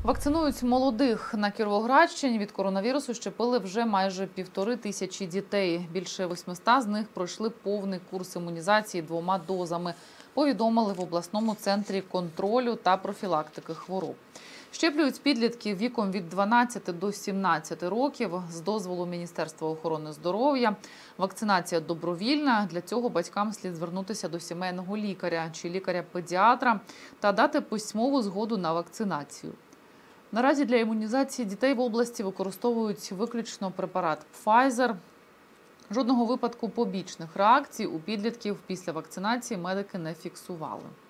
Вакцинують молодих. На Кіровоградщині від коронавірусу щепили вже майже 1500 дітей. Більше 800 з них пройшли повний курс імунізації 2 дозами, повідомили в обласному центрі контролю та профілактики хвороб. Щеплюють підлітків віком від 12 до 17 років з дозволу Міністерства охорони здоров'я. Вакцинація добровільна. Для цього батькам слід звернутися до сімейного лікаря чи лікаря-педіатра та дати письмову згоду на вакцинацію. Наразі для імунізації дітей в області використовують виключно препарат Pfizer. Жодного випадку побічних реакцій у підлітків після вакцинації медики не фіксували.